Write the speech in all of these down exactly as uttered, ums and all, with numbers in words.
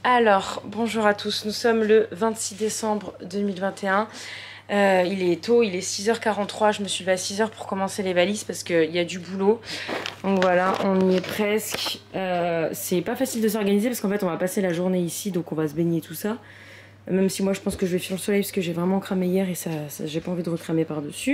Alors, bonjour à tous, nous sommes le vingt-six décembre deux mille vingt et un. Euh, il est tôt, il est six heures quarante-trois, je me suis levée à six heures pour commencer les valises parce qu'il y a du boulot. Donc voilà, on y est presque. Euh, c'est pas facile de s'organiser parce qu'en fait on va passer la journée ici, donc on va se baigner et tout ça. Même si moi je pense que je vais fuir le soleil parce que j'ai vraiment cramé hier et ça, ça j'ai pas envie de recramer par-dessus.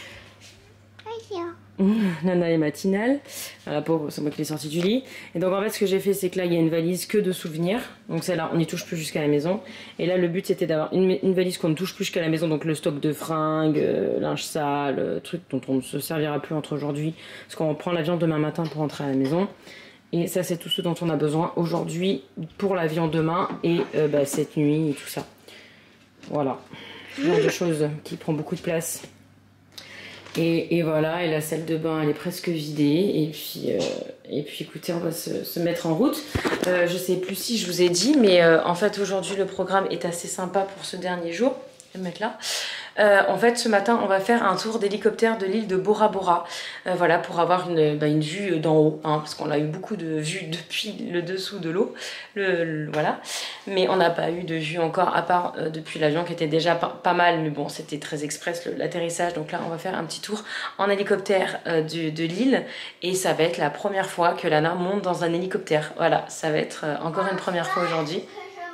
Nana est matinale, la pauvre, c'est moi qui l'ai sortie du lit. Et donc en fait ce que j'ai fait c'est que là il y a une valise que de souvenirs. Donc celle-là on n'y touche plus jusqu'à la maison. Et là le but c'était d'avoir une, une valise qu'on ne touche plus jusqu'à la maison. Donc le stock de fringues, euh, linge sale, euh, trucs dont on ne se servira plus entre aujourd'hui. Parce qu'on prend l'avion demain matin pour rentrer à la maison. Et ça c'est tout ce dont on a besoin aujourd'hui pour l'avion demain et euh, bah, cette nuit et tout ça. Voilà, ce genre de choses qui prend beaucoup de place. Et, et voilà, et la salle de bain elle est presque vidée. Et puis, euh, et puis écoutez, on va se, se mettre en route. Euh, je sais plus si je vous ai dit, mais euh, en fait aujourd'hui le programme est assez sympa pour ce dernier jour. Je vais me mettre là. Euh, en fait ce matin on va faire un tour d'hélicoptère de l'île de Bora Bora. Euh, voilà, pour avoir une, bah, une vue d'en haut, hein, parce qu'on a eu beaucoup de vues depuis le dessous de l'eau. Le, le, voilà. Mais on n'a pas eu de vue encore, à part euh, depuis l'avion qui était déjà pas, pas mal, mais bon c'était très express l'atterrissage. Donc là on va faire un petit tour en hélicoptère euh, de, de l'île. Et ça va être la première fois que Lana monte dans un hélicoptère. Voilà, ça va être euh, encore une première fois aujourd'hui.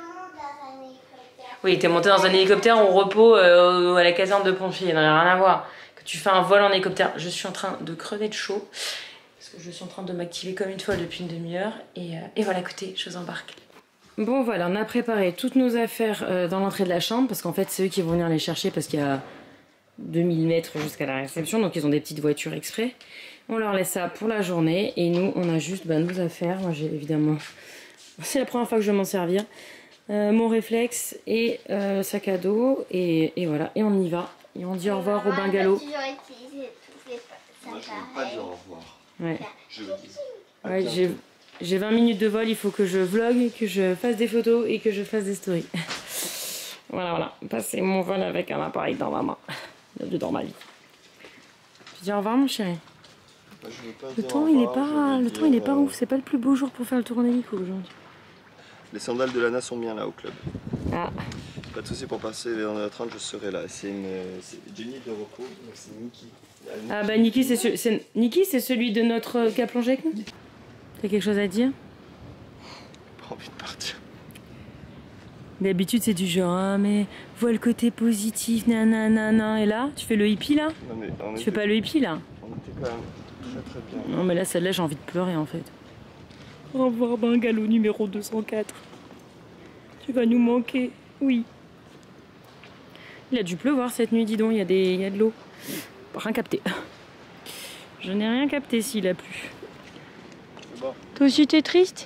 Oui, t'es monté dans un hélicoptère au repos euh, à la caserne de pompiers, non, il n'y a rien à voir. Que tu fais un vol en hélicoptère, je suis en train de crever de chaud. Parce que je suis en train de m'activer comme une folle depuis une demi-heure. Et, euh, et voilà, écoutez, je vous embarque. Bon voilà, on a préparé toutes nos affaires euh, dans l'entrée de la chambre. Parce qu'en fait, c'est eux qui vont venir les chercher parce qu'il y a deux mille mètres jusqu'à la réception. Donc ils ont des petites voitures exprès. On leur laisse ça pour la journée. Et nous, on a juste bah, nos affaires. Moi, j'ai évidemment... C'est la première fois que je vais m'en servir. Euh, mon réflexe et euh, sac à dos et, et voilà, et on y va et on dit au revoir au bungalow. Moi je veux pas dire au revoir. Ouais. Je veux dire. Ouais, j'ai vingt minutes de vol, il faut que je vlog, que je fasse des photos et que je fasse des stories. Voilà, voilà, passer mon vol avec un appareil dans ma main, dans ma vie. Tu dis au revoir mon chéri. Moi, je veux pas le dire temps au il est revoir, pas, le temps il est pas euh... ouf, c'est pas le plus beau jour pour faire le tour en hélico aujourd'hui. Les sandales de Lana sont bien là au club. Ah. Pas de soucis pour passer les un heure trente, je serai là. C'est une Jenny de repos, donc c'est Niki. Ah bah Niki c'est ce, Niki c'est celui de notre qui a plongé avec nous. T'as quelque chose à dire? Pas envie de partir. D'habitude c'est du genre ah mais vois le côté positif nanana et là tu fais le hippie là. Non, mais on tu était... fais pas le hippie là. On était quand même très très bien. Non mais là celle-là j'ai envie de pleurer en fait. Au revoir bungalow numéro deux cent quatre. Tu vas nous manquer, oui. Il a dû pleuvoir cette nuit, dis donc, il y a, des... il y a de l'eau. Rien capté. Je n'ai rien capté s'il a plu. Bon. Toi aussi t'es triste?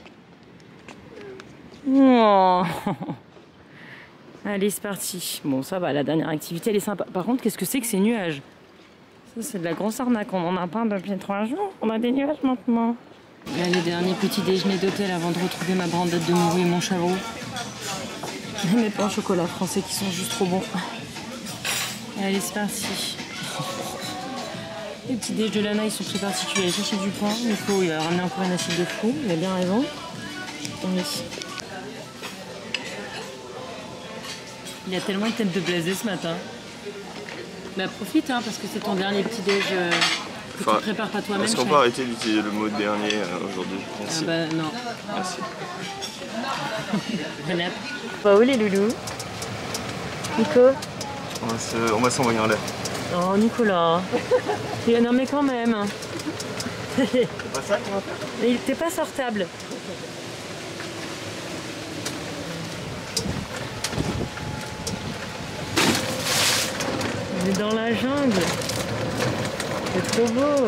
Oh. Allez c'est parti. Bon ça va, la dernière activité elle est sympa. Par contre qu'est-ce que c'est que ces nuages? Ça c'est de la grosse arnaque, on en a pas depuis trois jours. On a des nuages maintenant. Là, les derniers petits déjeuners d'hôtel avant de retrouver ma brandette de morue et mon chavreau. Et mes pains au chocolat français qui sont juste trop bons. Allez, c'est parti. Les petits déj de Lana, ils sont très particuliers. J'ai cherché du pain. Nico, il a ramené encore une assiette de fou. Il a bien raison. Oui. Il y a tellement de têtes de blasé ce matin. Bah profite, hein, parce que c'est ton dernier petit déj. Euh... Que enfin, tu prépares pas toi-même. Est-ce qu'on peut arrêter d'utiliser le mot dernier euh, aujourd'hui? Ah bah non. Merci. Renate. Bah où les loulous? Nico? On va s'envoyer en l'air. Oh Nicolas. Non mais quand même. C'est pas ça qu'on va faire? Il était pas sortable. On est dans la jungle. C'est trop beau.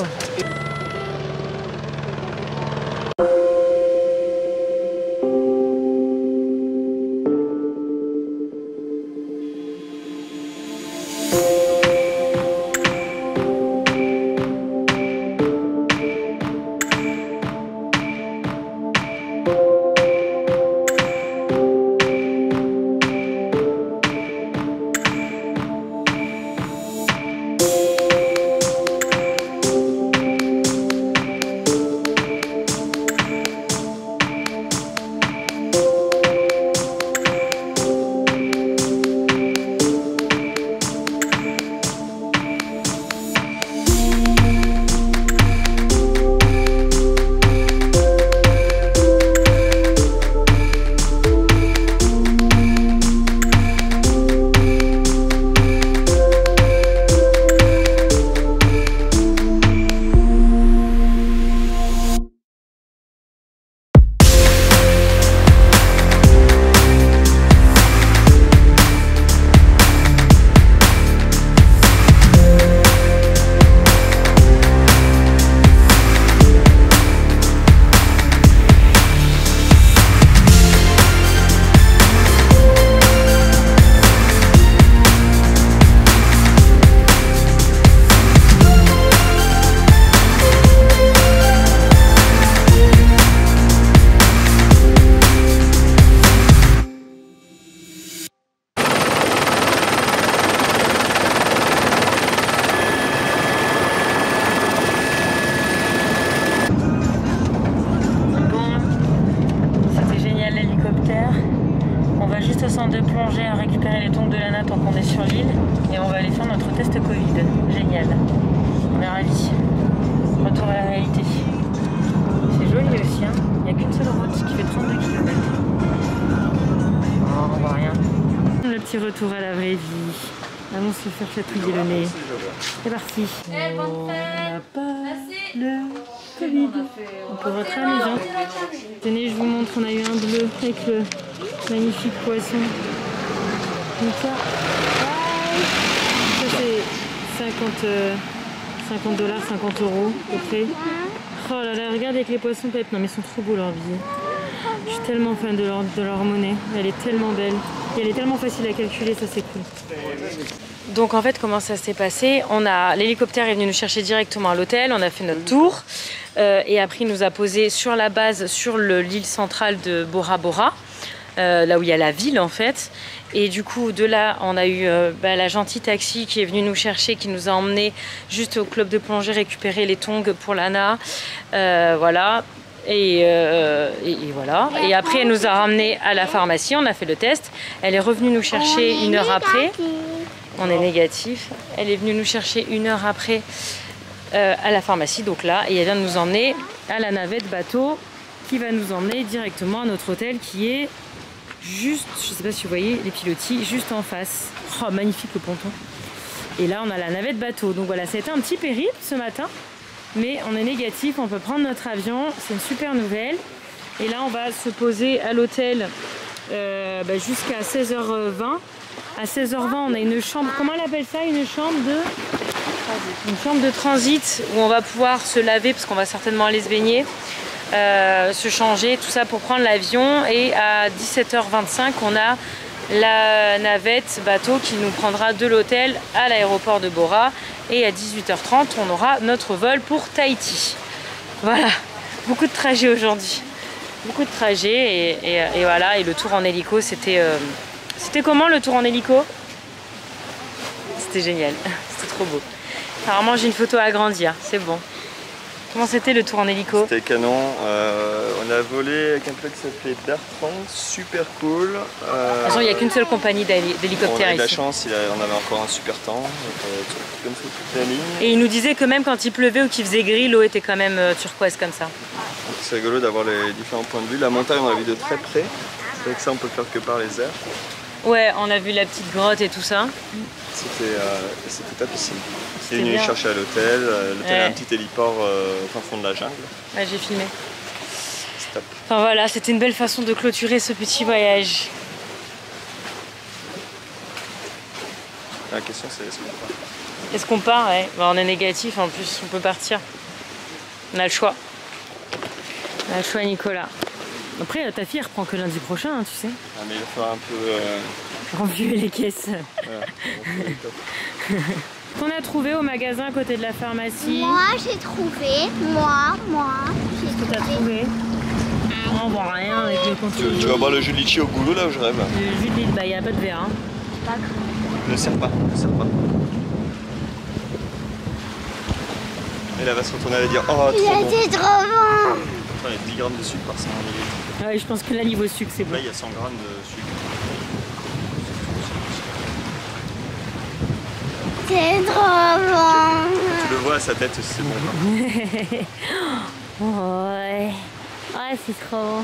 nana tant qu'on est sur l'île et on va aller faire notre test Covid. Génial. On est ravis. Retour à la réalité. C'est joli aussi, hein. Il n'y a qu'une seule route qui fait trente-deux kilomètres. Oh, on voit rien. Le petit retour à la vraie vie. Allons se faire chatouiller le nez. C'est parti. On n'a pas le Covid. On peut rentrer à la maison. Tenez, je vous montre, on a eu un bleu avec le magnifique poisson. Comme ça. Ça c'est cinquante dollars, cinquante euros à peu près. Oh là là, regarde avec les poissons pep. Non mais ils sont trop beaux leurs billets. Je suis tellement fan de leur, de leur monnaie. Elle est tellement belle. Et elle est tellement facile à calculer, ça c'est cool. Donc en fait, comment ça s'est passé? On a l'hélicoptère est venu nous chercher directement à l'hôtel. On a fait notre tour. Euh, et après, il nous a posé sur la base, sur l'île centrale de Bora Bora. Euh, là où il y a la ville en fait. Et du coup de là on a eu euh, bah, la gentille taxi qui est venue nous chercher, qui nous a emmenés juste au club de plongée récupérer les tongs pour Lana, euh, voilà. Et, euh, et, et voilà. Et après elle nous a ramenés à la pharmacie, on a fait le test. Elle est revenue nous chercher une heure après. On est négatif. Elle est venue nous chercher une heure après euh, à la pharmacie, donc là, et elle vient de nous emmener à la navette bateau qui va nous emmener directement à notre hôtel qui est juste, je ne sais pas si vous voyez les pilotis, juste en face. Oh, magnifique le ponton. Et là, on a la navette bateau. Donc voilà, ça a été un petit périple ce matin. Mais on est négatif, on peut prendre notre avion. C'est une super nouvelle. Et là, on va se poser à l'hôtel euh, bah, jusqu'à seize heures vingt. À seize heures vingt, on a une chambre, comment elle appelle ça? Une chambre de... Une chambre de transit où on va pouvoir se laver parce qu'on va certainement aller se baigner. Euh, se changer, tout ça pour prendre l'avion, et à dix-sept heures vingt-cinq on a la navette bateau qui nous prendra de l'hôtel à l'aéroport de Bora, et à dix-huit heures trente on aura notre vol pour Tahiti. Voilà, beaucoup de trajets aujourd'hui, beaucoup de trajets et, et, et voilà. Et le tour en hélico, c'était euh, c'était comment le tour en hélico? C'était génial, c'était trop beau. Apparemment j'ai une photo à agrandir, c'est bon. Comment c'était le tour en hélico? C'était canon, euh, on a volé avec un pilote qui s'appelait Bertrand, super cool. Euh, De toute façon, il n'y a qu'une seule compagnie d'hélicoptères ici. On a eu de la chance, il a, on avait encore un super temps, donc, euh, comme ça toute la ligne. Et il nous disait que même quand il pleuvait ou qu'il faisait gris, l'eau était quand même euh, turquoise comme ça. C'est rigolo d'avoir les différents points de vue. La montagne, on l'a vu de très près, avec ça on peut faire que par les airs. Ouais, on a vu la petite grotte et tout ça. C'était euh, tapissime. Il est venu chercher à l'hôtel. L'hôtel ouais. a un petit héliport euh, au fin fond de la jungle. Ouais, j'ai filmé. C'est top. Enfin voilà, c'était une belle façon de clôturer ce petit voyage. La question c'est est-ce qu'on part? Est-ce qu'on part? Ouais. Bah, on est négatif, en plus on peut partir. On a le choix. On a le choix, Nicolas. Après, ta fille elle reprend que lundi prochain, hein, tu sais. Ah, mais il va falloir un peu... Euh... Renflouer les caisses. Ouais, qu'on a trouvé au magasin à côté de la pharmacie? Moi j'ai trouvé, moi, moi, j'ai trouvé. Qu'est-ce que t'as trouvé? Oh, on voit rien avec le contrôle. Tu, tu vas boire le jus de litchi au goulot là où je rêve? Le jus de litchi, bah il n'y a pas de verre. Hein. Pas grave. Ne serre pas, ne serre pas. Et là elle va se retourner, elle va dire oh trop bon. C'était trop bon. Il y a dix grammes de sucre par cent millilitres. Ah oui, je pense que là niveau sucre c'est bon. Là il y a cent grammes de sucre. C'est trop bon. Tu le vois à sa tête, c'est bon. Ouais. Ouais, c'est trop bon.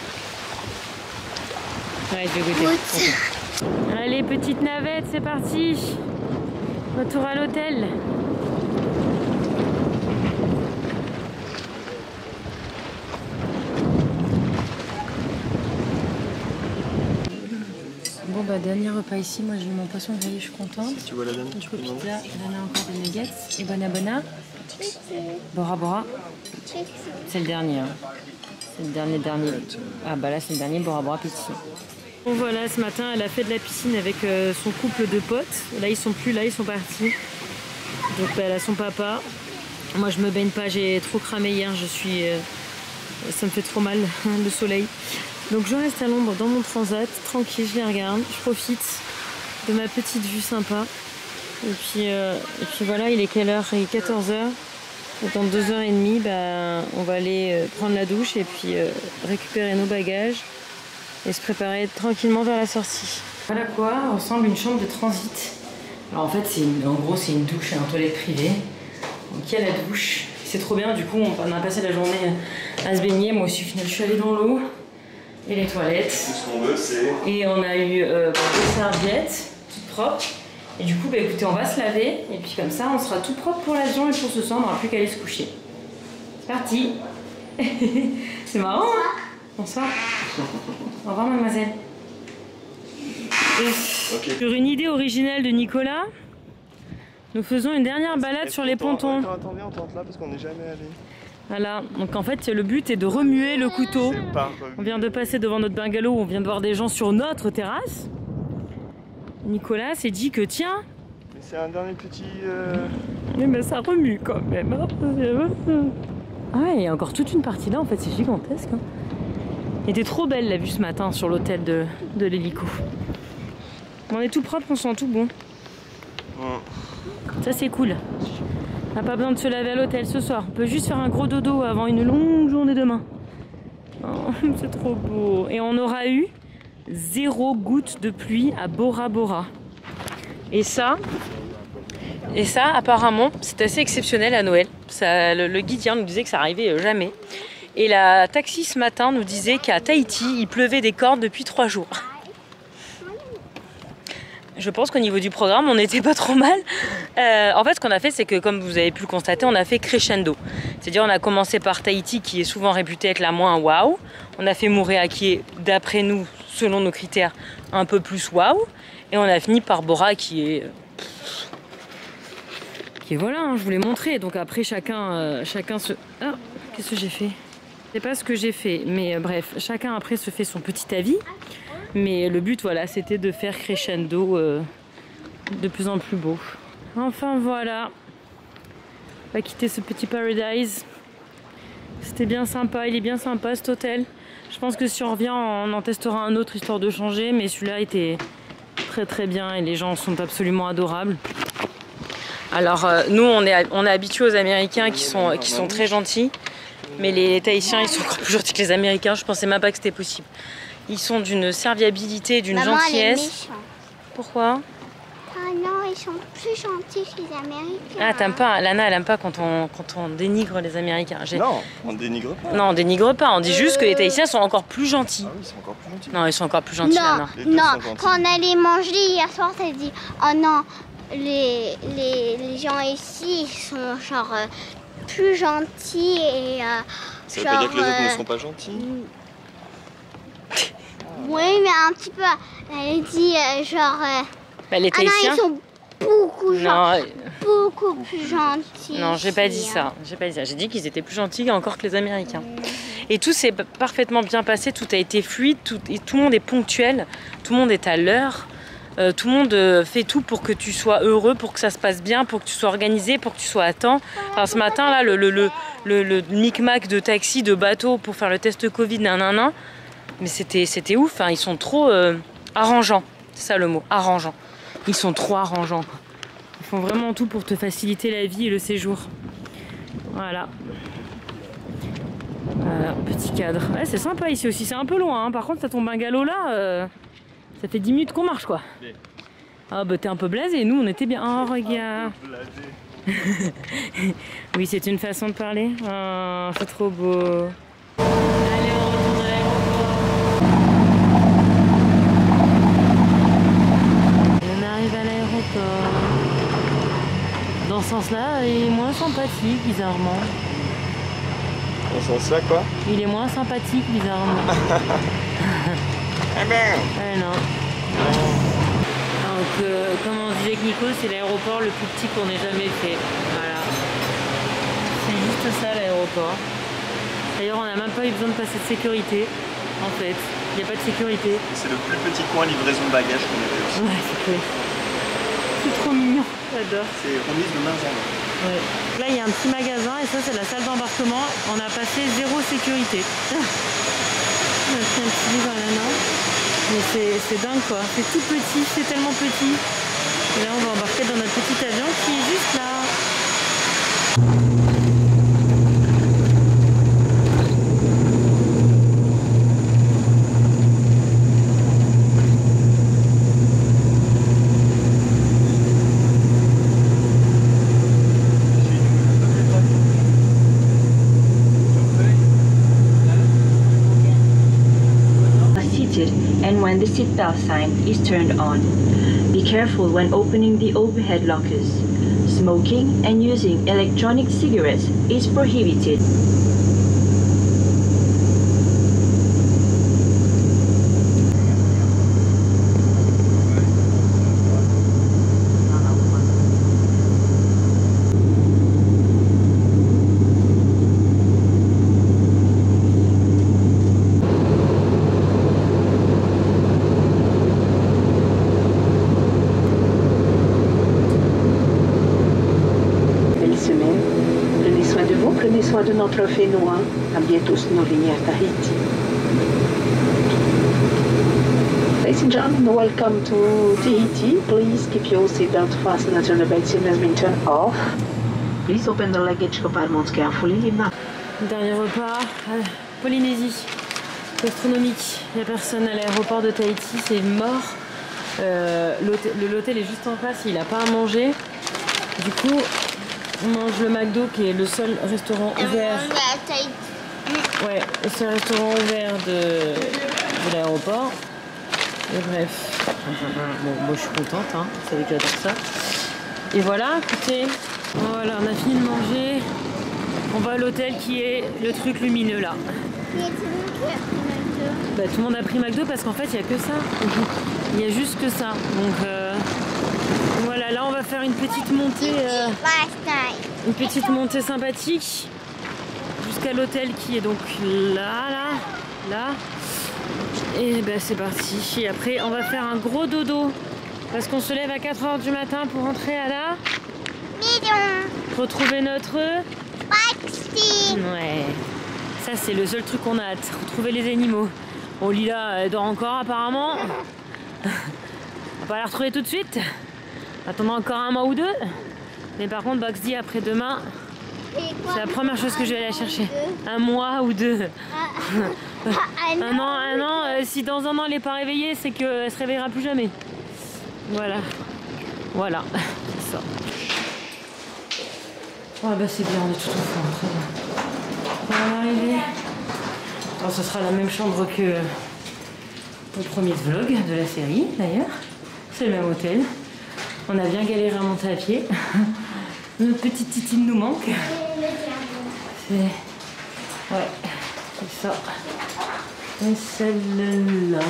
Ouais, je vais goûter. Okay. Allez, petite navette, c'est parti. Retour à l'hôtel. Bon bah dernier repas ici, moi j'ai eu mon poisson grillé, je suis contente. Si tu vois la dame, du coup pizza, Lana a encore des nuggets et Bona Bona. Bora Bora. C'est le dernier. Hein. C'est le dernier dernier. Ah bah là c'est le dernier Bora Bora Pizza. Bon voilà, ce matin elle a fait de la piscine avec euh, son couple de potes. Là ils sont plus là, ils sont partis. Donc bah, elle a son papa. Moi je me baigne pas, j'ai trop cramé hier, je suis... Euh, ça me fait trop mal le soleil. Donc je reste à l'ombre dans mon transat, tranquille, je les regarde, je profite de ma petite vue sympa. Et puis, euh, et puis voilà, il est quelle heure? Il est quatorze heures. Donc dans deux heures trente, bah, on va aller euh, prendre la douche et puis euh, récupérer nos bagages et se préparer tranquillement vers la sortie. Voilà quoi ressemble une chambre de transit. Alors en fait, c'est une, en gros, c'est une douche et une toilette privée. Donc il y a la douche. C'est trop bien, du coup, on a passé la journée à se baigner. Moi aussi, au final, je suis allée dans l'eau. Et les toilettes. Tout ce qu'on veut, c'est... Et on a eu euh, des serviettes toutes propres. Et du coup, bah, écoutez, on va se laver. Et puis comme ça, on sera tout propre pour l'avion et pour ce soir, on n'aura plus qu'à aller se coucher. C'est parti. C'est marrant, hein? Bonsoir. Au revoir, mademoiselle. Okay. Sur une idée originale de Nicolas, nous faisons une dernière balade sur les pontons. Attends, attendez, on tente là parce qu'on n'est jamais allé. Voilà, donc en fait le but est de remuer le couteau. On vient de passer devant notre bungalow, on vient de voir des gens sur notre terrasse. Nicolas s'est dit que tiens... Mais c'est un dernier petit... Euh... Mais ben, ça remue quand même. Ah ouais, il y a encore toute une partie là, en fait c'est gigantesque. Hein. Elle était trop belle la vue ce matin sur l'hôtel de, de l'hélico. On est tout propre, on sent tout bon. Ouais. Ça c'est cool. On n'a pas besoin de se laver à l'hôtel ce soir. On peut juste faire un gros dodo avant une longue journée demain. Oh, c'est trop beau. Et on aura eu zéro goutte de pluie à Bora Bora. Et ça, et ça apparemment, c'est assez exceptionnel à Noël. Ça, le, le guide hier nous disait que ça arrivait jamais. Et la taxi ce matin nous disait qu'à Tahiti, il pleuvait des cordes depuis trois jours. Je pense qu'au niveau du programme, on n'était pas trop mal. Euh, en fait, ce qu'on a fait, c'est que, comme vous avez pu le constater, on a fait crescendo. C'est-à-dire, on a commencé par Tahiti, qui est souvent réputée être la moins waouh. On a fait Moorea, qui est, d'après nous, selon nos critères, un peu plus waouh. Et on a fini par Bora, qui est... Qui est voilà, hein, je vous l'ai montré. Donc après, chacun, euh, chacun se... Ah, qu'est-ce que j'ai fait? Je sais pas ce que j'ai fait, mais euh, bref, chacun après se fait son petit avis. Mais le but, voilà, c'était de faire crescendo euh, de plus en plus beau. Enfin, voilà. On va quitter ce petit paradise. C'était bien sympa, il est bien sympa cet hôtel. Je pense que si on revient, on en testera un autre histoire de changer. Mais celui-là était très très bien et les gens sont absolument adorables. Alors, euh, nous, on est, on est habitués aux Américains qui sont, qui sont très gentils. Mais les Tahitiens, ils sont encore plus gentils que les Américains. Je pensais même pas que c'était possible. Ils sont d'une serviabilité, d'une gentillesse. Pourquoi? Ah non, ils sont plus gentils que les Américains. Ah, t'aimes pas? Lana, elle aime pas quand on, quand on dénigre les Américains. Non, on dénigre pas. Non, on dénigre pas. On dit juste que les Tahitiens sont encore plus gentils. Ah oui, ils sont encore plus gentils. Non, ils sont encore plus gentils, non, Lana. Non, quand on allait manger hier soir, t'as dit, oh non, les, les, les gens ici, ils sont genre euh, plus gentils et... Euh, Ça veut genre, pas dire que les autres euh, ne sont pas gentils? Oui, mais un petit peu. Elle dit euh, genre. Euh, bah, les Tahitiens. Ah non, ils sont beaucoup, genre, non, beaucoup plus gentils. Non, j'ai pas dit ça. J'ai pas dit ça. J'ai dit qu'ils étaient plus gentils encore que les Américains. Et tout s'est parfaitement bien passé. Tout a été fluide. Tout, et tout le monde est ponctuel. Tout le monde est à l'heure. Euh, tout le monde fait tout pour que tu sois heureux, pour que ça se passe bien, pour que tu sois organisé, pour que tu sois à temps. Enfin, ce matin là, le le le le, le micmac de taxi, de bateau pour faire le test Covid, nanana. Mais c'était c'était ouf, hein. Ils sont trop euh, arrangeants, c'est ça le mot, arrangeants. Ils sont trop arrangeants. Ils font vraiment tout pour te faciliter la vie et le séjour. Voilà. Voilà, petit cadre. Ouais, c'est sympa ici aussi, c'est un peu loin. Hein. Par contre, ça ton bungalow là, euh, ça fait dix minutes qu'on marche quoi. Ah bah t'es un peu blasé, nous on était bien. Oh regarde. Oui, c'est une façon de parler. Oh, c'est trop beau. Allez, on retourne à l'aéroport. On arrive à l'aéroport. Dans ce sens-là, il est moins sympathique, bizarrement. Dans ce sens-là, quoi? Il est moins sympathique, bizarrement. Ah ben Ouais, non. Donc, euh, comme on disait avec Nico, c'est l'aéroport le plus petit qu'on ait jamais fait. Voilà. C'est juste ça, l'aéroport. D'ailleurs, on n'a même pas eu besoin de passer de sécurité, en fait. Il n'y a pas de sécurité. C'est le plus petit coin livraison de bagages qu'on ait fait aussi. Ouais, c'est cool. C'est trop mignon, j'adore. C'est remise de main en main. Ouais. Là, il y a un petit magasin et ça, c'est la salle d'embarquement. On a passé zéro sécurité. On a pris un petit livre à la main. Mais c'est dingue, quoi. C'est tout petit, c'est tellement petit. Et là, on va embarquer dans notre petit avion qui est juste là. when the seatbelt sign is turned on. Be careful when opening the overhead lockers. Smoking and using electronic cigarettes is prohibited. Prenez soin de notre Fénois. À bientôt sur nos lignes à Tahiti. Ladies and gentlemen, welcome to Tahiti. Please keep your seatbelt fastened until the belt seal has been turned off. Please open the luggage compartments carefully. Dernier repas à Polynésie. Gastronomique. Il n'y a personne à l'aéroport de Tahiti, c'est mort. Euh, L'hôtel est juste en face, il n'a pas à manger. Du coup, on mange le McDo qui est le seul restaurant ouvert. Ouais, le seul restaurant ouvert de, de l'aéroport. Et bref. Bon, moi je suis contente, hein. Vous savez que j'adore ça. Et voilà, écoutez. Voilà, on a fini de manger. On va à l'hôtel qui est le truc lumineux là. Bah, tout le monde a pris McDo parce qu'en fait il n'y a que ça. Il y a juste que ça. Donc euh, voilà, là on va faire une petite montée. Euh, une petite montée sympathique. Jusqu'à l'hôtel qui est donc là, là, là. Et ben c'est parti. Et après on va faire un gros dodo. Parce qu'on se lève à quatre heures du matin pour rentrer à la maison. Retrouver notre taxi. Ouais. Ça c'est le seul truc qu'on a hâte. Retrouver les animaux. Bon, Lila elle dort encore apparemment. On va pas la retrouver tout de suite. Attendons encore un mois ou deux. Mais par contre Bugsy après demain, c'est la première chose que je vais aller chercher. Un mois ou deux. Un an, un an. Euh, si dans un an elle n'est pas réveillée, c'est qu'elle se réveillera plus jamais. Voilà. Voilà. C'est ça. Ouais bah c'est bien, on est tout au fond. Très bien. On va arriver. Alors, ce sera la même chambre que le premier vlog de la série d'ailleurs. C'est le même hôtel. On a bien galéré à monter à pied. Notre petite titine nous manque. C'est... Ouais, c'est ça. Et celle-là.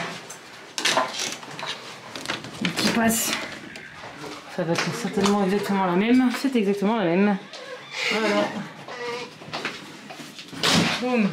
Qui passe. Ça va être certainement exactement la même. C'est exactement la même. Voilà. Boum.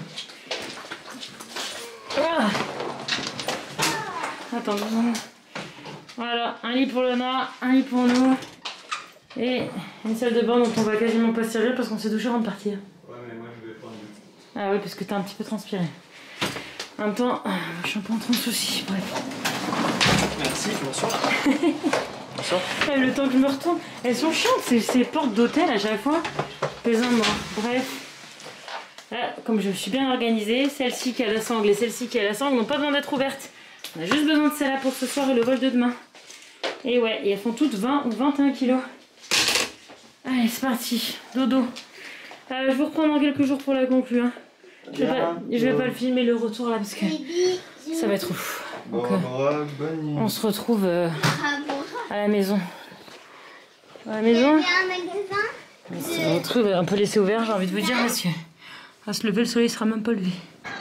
Ah. Attends, voilà, un lit pour Lona, un lit pour nous. Et une salle de bain dont on va quasiment pas se servir parce qu'on s'est douché avant de partir. Ouais, mais moi je vais prendre. Ah oui, parce que t'as un petit peu transpiré. En même temps, je suis un peu en train de soucis. Bref. Merci, bonsoir. Bonsoir. Le temps que je me retourne, elles sont chiantes ces, ces portes d'hôtel à chaque fois. Pesamment. Bref. Là, comme je suis bien organisée, celle-ci qui a la sangle et celle-ci qui a la sangle n'ont pas besoin d'être ouvertes. On a juste besoin de celle-là pour ce soir et le vol de demain. Et ouais, et elles font toutes vingt ou vingt et un kilos. Allez, c'est parti. Dodo. Euh, je vous reprends dans quelques jours pour la conclure. Hein. Je vais, pas, je vais pas le filmer le retour là parce que ça va être ouf. Donc, euh, on se retrouve euh, à la maison. À la maison. On se retrouve un peu laissé ouvert, j'ai envie de vous dire, parce que à se lever, le soleil sera même pas levé.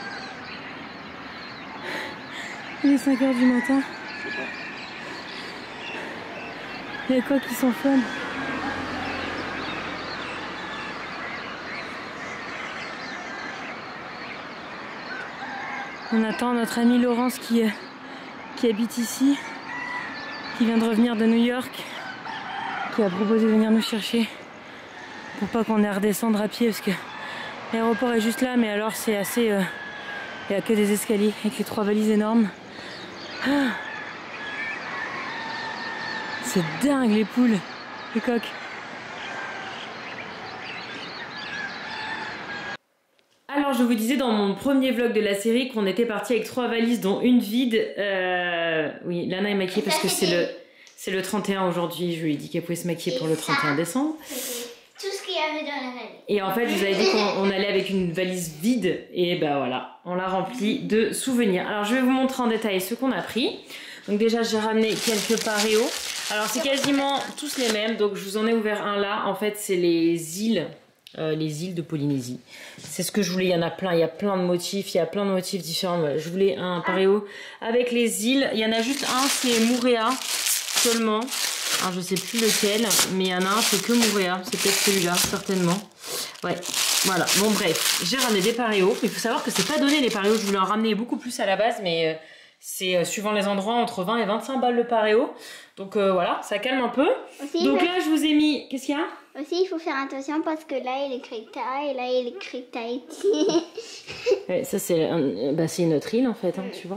Il est cinq heures du matin. Il y a quoi qui s'enflamme? On attend notre amie Laurence qui, qui habite ici, qui vient de revenir de New York, qui a proposé de venir nous chercher pour pas qu'on ait à redescendre à pied parce que l'aéroport est juste là, mais alors c'est assez... Euh, il n'y a que des escaliers avec les trois valises énormes. Ah, c'est dingue les poules, les coqs. Alors je vous disais dans mon premier vlog de la série qu'on était parti avec trois valises dont une vide. Euh, oui, Lana est maquillée parce que c'est le, c'est le trente et un aujourd'hui. Je lui ai dit qu'elle pouvait se maquiller pour le trente et un décembre. Tout ce qu'il y avait dans la valise. Et en fait, je vous avais dit qu'on allait avec une valise vide. Et ben voilà, on l'a remplie de souvenirs. Alors, je vais vous montrer en détail ce qu'on a pris. Donc déjà, j'ai ramené quelques paréos. Alors, c'est quasiment tous les mêmes. Donc, je vous en ai ouvert un là. En fait, c'est les îles. Euh, les îles de Polynésie. C'est ce que je voulais. Il y en a plein. Il y a plein de motifs. Il y a plein de motifs différents. Je voulais un paréo avec les îles. Il y en a juste un, c'est Moorea seulement. Alors, je sais plus lequel, mais il y en a un, c'est que Moorea. C'est peut-être celui-là, certainement. Ouais, voilà. Bon, bref, j'ai ramené des paréos. Il faut savoir que c'est pas donné les paréos. Je voulais en ramener beaucoup plus à la base, mais euh, c'est euh, suivant les endroits entre vingt et vingt-cinq balles le paréo. Donc euh, voilà, ça calme un peu. Aussi, donc là, je vous ai mis. Qu'est-ce qu'il y a? Aussi, il faut faire attention parce que là, il est écrit Thaï et là, il est écrit Tahiti. Ouais, ça, c'est un... bah, une autre île en fait, hein, tu vois.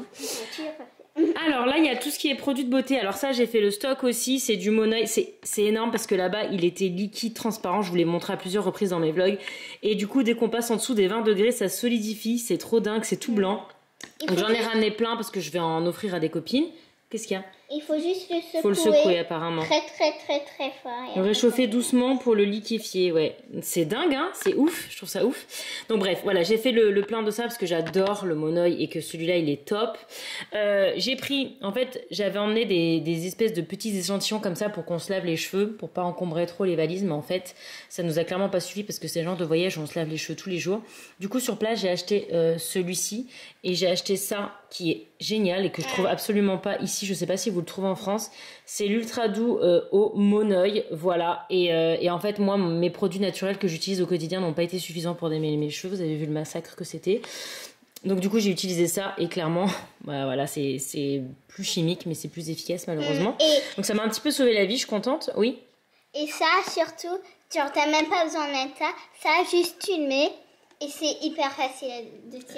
Alors là, il y a tout ce qui est produits de beauté. Alors ça, j'ai fait le stock aussi. C'est du Monoeil. C'est énorme parce que là-bas, il était liquide, transparent. Je vous l'ai montré à plusieurs reprises dans mes vlogs. Et du coup, dès qu'on passe en dessous des vingt degrés, ça solidifie. C'est trop dingue, c'est tout blanc. Donc j'en ai ramené plein parce que je vais en offrir à des copines. Qu'est-ce qu'il y a? Il faut juste le secouer. Faut le secouer apparemment. Très très très très fort. Le réchauffer doucement pour le liquéfier, ouais. C'est dingue, hein, c'est ouf, je trouve ça ouf. Donc bref, voilà, j'ai fait le, le plein de ça parce que j'adore le Monoeil et que celui-là, il est top. Euh, j'ai pris, en fait, j'avais emmené des, des espèces de petits échantillons comme ça pour qu'on se lave les cheveux, pour pas encombrer trop les valises, mais en fait, ça nous a clairement pas suffi parce que c'est le genre de voyage où on se lave les cheveux tous les jours. Du coup, sur place, j'ai acheté euh, celui-ci et j'ai acheté ça qui est génial et que je trouve absolument pas ici. Je sais pas si vous le trouvez en France. C'est l'Ultra Doux euh, au Monoeil, voilà. Et, euh, et en fait, moi, mes produits naturels que j'utilise au quotidien n'ont pas été suffisants pour démêler mes cheveux. Vous avez vu le massacre que c'était. Donc du coup, j'ai utilisé ça et clairement, bah, voilà, c'est plus chimique, mais c'est plus efficace malheureusement. Et donc ça m'a un petit peu sauvé la vie. Je suis contente, oui. Et ça, surtout, genre t'as même pas besoin d'être ça. Ça, juste tu le mets et c'est hyper facile de te...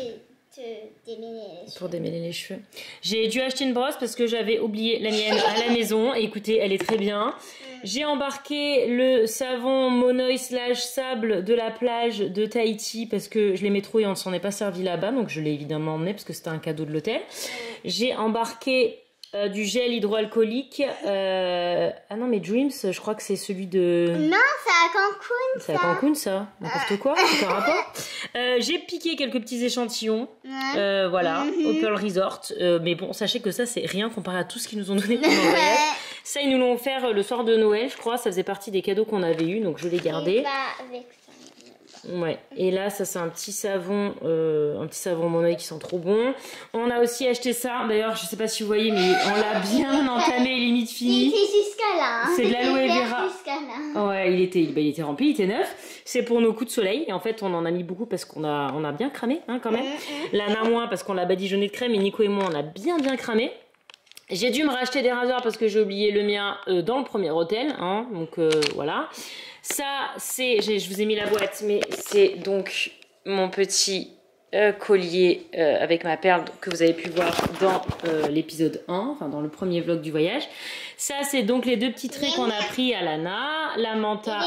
démêler les cheveux. Pour démêler les cheveux. J'ai dû acheter une brosse parce que j'avais oublié la mienne à la maison. Et écoutez, elle est très bien. J'ai embarqué le savon Monoeil slash sable de la plage de Tahiti parce que je l'aimais trop et on ne s'en est pas servi là-bas. Donc je l'ai évidemment emmené parce que c'était un cadeau de l'hôtel. J'ai embarqué euh, du gel hydroalcoolique. Euh... Ah non, mais Dreams, je crois que c'est celui de... Non, c'est à Cancun. C'est à Cancun, ça. N'importe quoi, c'est un rapport. Euh, j'ai piqué quelques petits échantillons. Ouais. Euh, voilà, mm-hmm. au Pearl Resort. Euh, mais bon, sachez que ça, c'est rien comparé à tout ce qu'ils nous ont donné pendant le voyage. Ça, ils nous l'ont offert le soir de Noël, je crois. Ça faisait partie des cadeaux qu'on avait eu, donc je l'ai gardé. Avec ça. Ouais, et là ça c'est un petit savon, euh, un petit savon Monoeil qui sent trop bon. On a aussi acheté ça, d'ailleurs je sais pas si vous voyez mais on l'a bien entamé, limite fini. Il était jusqu'à là. Hein. C'est de l'aloe vera. Là. Ouais, il était, bah, il était rempli, il était neuf. C'est pour nos coups de soleil et en fait on en a mis beaucoup parce qu'on a, on a bien cramé hein, quand même. Mm-hmm. Lana moins parce qu'on l'a badigeonné de crème et Nico et moi on a bien bien cramé. J'ai dû me racheter des rasoirs parce que j'ai oublié le mien euh, dans le premier hôtel, hein, donc euh, voilà. Ça, c'est, je vous ai mis la boîte, mais c'est donc mon petit euh, collier euh, avec ma perle que vous avez pu voir dans euh, l'épisode un, enfin dans le premier vlog du voyage. Ça, c'est donc les deux petits traits qu'on a pris à Lana, la Manta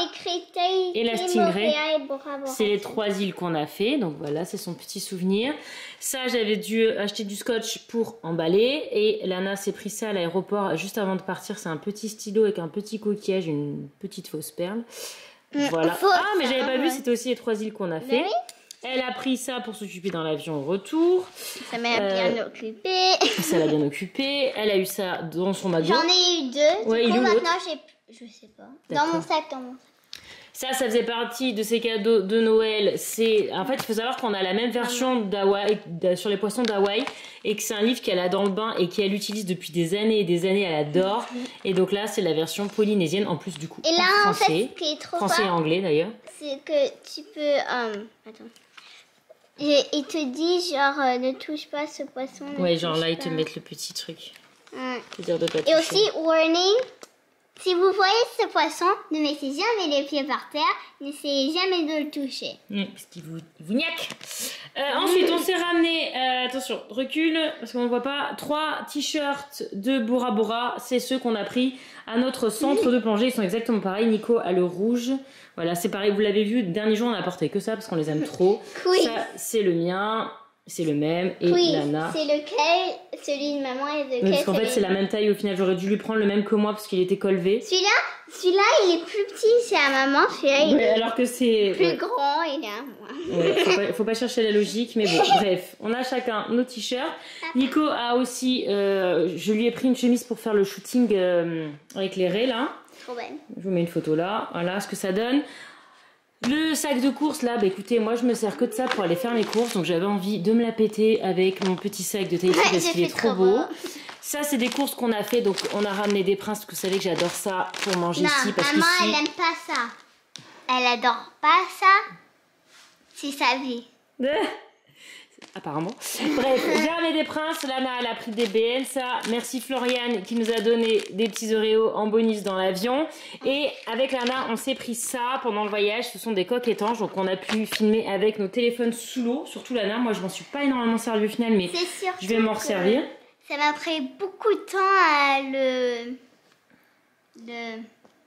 et la Stingray. C'est les trois îles qu'on a fait, donc voilà, c'est son petit souvenir. Ça, j'avais dû acheter du scotch pour emballer et Lana s'est pris ça à l'aéroport juste avant de partir. C'est un petit stylo avec un petit coquillage, une petite fausse perle. Voilà. Ah, mais j'avais pas vu, c'était aussi les trois îles qu'on a fait. Elle a pris ça pour s'occuper dans l'avion au retour. Ça m'a euh, bien occupé. Ça l'a bien occupé. Elle a eu ça dans son McDo. J'en ai eu deux. Ouais, du coup, maintenant, j'ai... Je sais pas. Dans mon sac, dans mon sac. Ça, ça faisait partie de ces cadeaux de Noël. C'est, en fait, il faut savoir qu'on a la même version d'Hawaï, sur les poissons d'Hawaï, et que c'est un livre qu'elle a dans le bain et qu'elle utilise depuis des années et des années. Elle adore. Et donc là, c'est la version polynésienne, en plus du coup. Et là, en français, en fait, ce qui est trop français et anglais d'ailleurs. C'est que tu peux, euh, attends. Il te dit genre euh, ne touche pas ce poisson. Ouais, genre là, ils te mettent le petit truc. Ouais. Dire de pas et aussi, warning. Si vous voyez ce poisson, ne mettez jamais les pieds par terre, n'essayez jamais de le toucher. Oui, parce qu'il vous, vous niaque. Euh, ensuite, on s'est ramené, euh, attention, recule, parce qu'on ne voit pas, trois t-shirts de Bora Bora. C'est ceux qu'on a pris à notre centre de plongée. Ils sont exactement pareils. Nico a le rouge. Voilà, c'est pareil, vous l'avez vu, le dernier jour, on a porté que ça, parce qu'on les aime trop. Oui. Ça, c'est le mien. c'est le même. Et oui, Lana. c'est lequel, celui de maman et lequel. Oui, parce qu'en fait, c'est la même taille au final. J'aurais dû lui prendre le même que moi parce qu'il était colvé. Celui-là, celui-là, il est plus petit, c'est à maman. Celui-là, il Ouais, est alors que c'est plus ouais. grand, il est à moi. Ouais, faut, pas, faut pas chercher la logique, mais bon, bref, on a chacun nos t-shirts. Nico a aussi, euh, je lui ai pris une chemise pour faire le shooting euh, avec les raies là. Trop belle. Je vous mets une photo là, voilà ce que ça donne. Le sac de course là, bah écoutez, moi je me sers que de ça pour aller faire mes courses, donc j'avais envie de me la péter avec mon petit sac de Tahiti Ouais, parce qu'il j'ai est fait trop trop beau. beau. Ça c'est des courses qu'on a fait, donc on a ramené des princes, parce que vous savez que j'adore ça pour manger Non, ici. Parce maman, qu'ici- elle aime pas ça. Elle adore pas ça. C'est sa vie. Apparemment. Bref, j'ai ramené des princes. Lana, elle a pris des B N. Ça, merci Floriane qui nous a donné des petits Oreos en bonus dans l'avion. Et avec Lana, on s'est pris ça pendant le voyage. Ce sont des coques étanches, donc on a pu filmer avec nos téléphones sous l'eau. Surtout Lana, moi je m'en suis pas énormément servi au final, mais C'est sûr. je vais m'en resservir. Ça m'a pris beaucoup de temps à le. Le.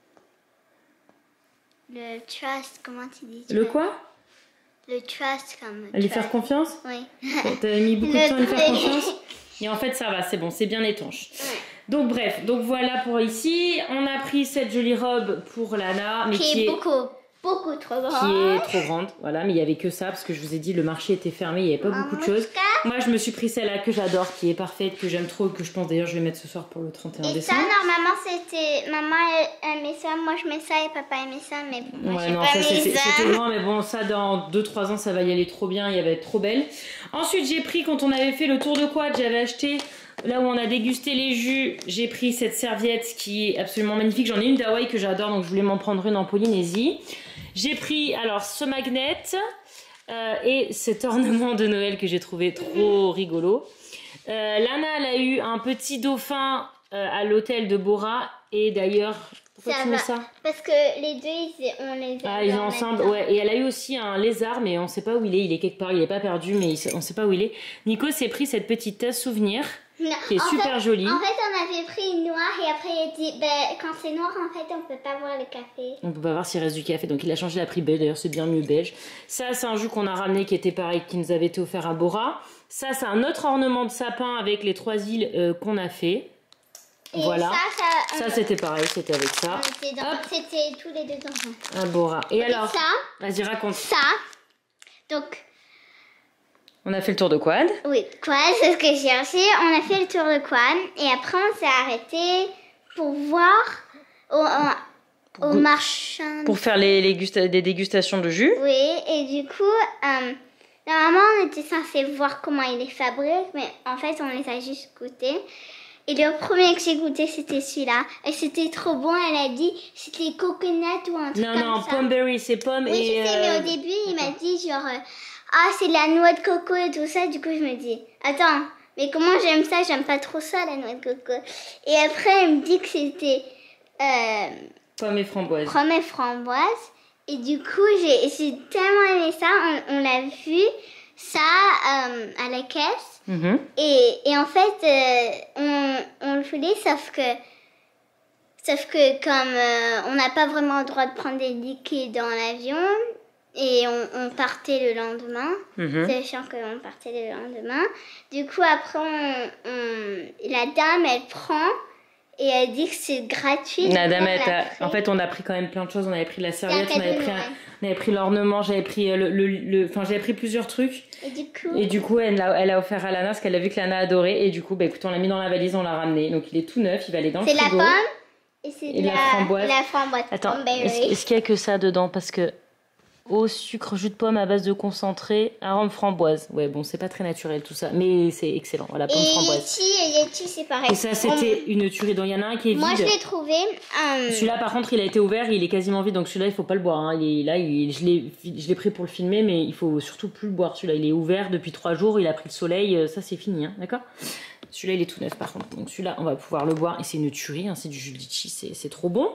Le trust, comment tu dis Le quoi? Le trust comme. À lui faire trust. confiance? Oui. T'avais mis beaucoup de Le temps à lui faire truc. confiance? Et en fait, ça va, c'est bon, c'est bien étanche. Ouais. Donc bref, donc voilà pour ici. On a pris cette jolie robe pour Lana, mais Qui, qui est est, beaucoup, beaucoup trop grand. qui est trop grande. Voilà, mais il y avait que ça parce que je vous ai dit le marché était fermé, il n'y avait pas beaucoup de choses. Moi, je me suis pris celle-là que j'adore, qui est parfaite, que j'aime trop, que je pense d'ailleurs je vais mettre ce soir pour le trente et un Et ça, décembre. normalement, c'était. Maman elle aimait ça, moi je mets ça et papa aimait ça, mais moi Ouais, j'ai non, pas ça mis c'était ça. c'était loin, mais bon, ça dans deux trois ans, ça va y aller trop bien, il va être trop belle. Ensuite, j'ai pris, quand on avait fait le tour de quad, j'avais acheté, là où on a dégusté les jus, j'ai pris cette serviette qui est absolument magnifique. J'en ai une d'Hawaï que j'adore, donc je voulais m'en prendre une en Polynésie. J'ai pris, alors, ce magnet euh, et cet ornement de Noël que j'ai trouvé trop rigolo. Euh, Lana, elle a eu un petit dauphin euh, à l'hôtel de Bora, et d'ailleurs... Pourquoi Ça tu mets va. ça? Parce que les deux, ils, on les a Ah, ils mis sont en même ensemble, temps. ouais. Et elle a eu aussi un lézard, mais on sait pas où il est. Il est quelque part, il est pas perdu, mais il sait- on sait pas où il est. Nico s'est pris cette petite tasse souvenir, Non, qui est en super fait- jolie. En fait, on avait pris une noire et après, il a dit ben, quand c'est noir, en fait, on peut pas voir le café. On peut pas voir s'il reste du café, donc il a changé, il a pris beige, d'ailleurs c'est bien mieux beige. Ça, c'est un jus qu'on a ramené qui était pareil, qui nous avait été offert à Bora. Ça, c'est un autre ornement de sapin avec les trois îles euh, qu'on a fait. Et Voilà. ça, ça, Ça, on- c'était pareil, c'était avec ça. on était dans- Hop. C'était tous les deux dans un. À Bora. Et alors, ça, vas-y, raconte. ça. Donc, On a fait le tour de quad. oui, quoi, c'est ce que j'ai reçu. On a fait le tour de quad et après, on s'est arrêté pour voir au, au, au goût- marchand. Pour faire les, les gusta- des dégustations de jus. Oui, et du coup, euh, normalement, on était censé voir comment ils les fabriquent, mais en fait, on les a juste goûtés. Et le premier que j'ai goûté, c'était celui-là. Et c'était trop bon, elle a dit, c'était coconut ou un truc Non, comme non, ça. pomberry, c'est pomme Oui, et... je sais, mais euh, au début, il m'a dit genre, euh, ah, c'est de la noix de coco et tout ça. Du coup, je me dis, attends, mais comment j'aime ça? J'aime pas trop ça, la noix de coco. Et après, elle me dit que c'était euh, Pomme et framboise. pomme et framboise. Et du coup, j'ai j'ai tellement aimé ça. On, on l'a vu, ça, euh, à la caisse. Mhm. Et, et en fait, euh, on, on le voulait, sauf que, sauf que comme euh, on n'a pas vraiment le droit de prendre des liquides dans l'avion, et on, on partait le lendemain, Mhm. c'est chiant qu'on partait le lendemain. Du coup, après, on, on- la dame, elle prend et elle dit que c'est gratuit. La Du dame, coup, on elle l'a t'a- pris. en fait, on a pris quand même plein de choses. On avait pris la serviette, on cadeau avait de pris, un- Noël. on avait pris l'ornement, j'avais pris euh, le, le, le- enfin, j'avais pris plusieurs trucs. Et du coup, Et du coup, elle l'a, elle a offert à Lana parce qu'elle a vu que Lana adorait. Et du coup, bah, écoute, on l'a mis dans la valise, on l'a ramené. Donc, il est tout neuf, il va aller dans le c'est la frigo. pomme et c'est Et de la la, framboise. la framboise. Attends, Cranberry. est-ce, est-ce qu'il y a que ça dedans? Parce que eau, sucre, jus de pomme à base de concentré, arôme framboise. Ouais, bon, c'est pas très naturel tout ça, mais c'est excellent. Voilà, pomme Et framboise. Yeti, et Yeti, c'est pareil. Et ça, c'était une tuerie. Donc, il y en a un qui est Moi, je vide. l'ai trouvé. euh, Celui-là, par contre, il a été ouvert, il est quasiment vide, donc celui-là, il faut pas le boire. Hein. Il est, là, il- je, l'ai, je l'ai pris pour le filmer, mais il faut surtout plus le boire. Celui-là, il est ouvert depuis trois jours, il a pris le soleil, euh, ça c'est fini, hein, d'accord? Celui-là, il est tout neuf, par contre. Donc celui-là, on va pouvoir le boire, et c'est une tuerie, hein, c'est du jus de litchi, c'est, c'est trop bon.